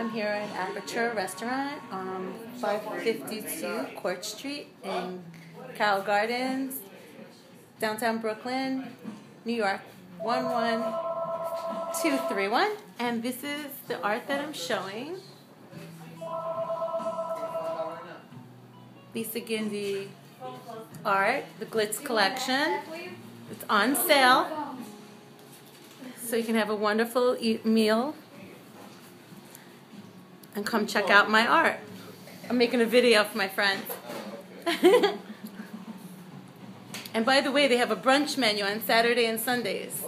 I'm here at Aperture restaurant on 552 Court Street in Carroll Gardens, downtown Brooklyn, New York, 11231. And this is the art that I'm showing. Lisa Gindi Art, the Glitz collection. It's on sale, so you can have a wonderful meal and come check out my art. I'm making a video for my friends. And by the way, they have a brunch menu on Saturday and Sundays.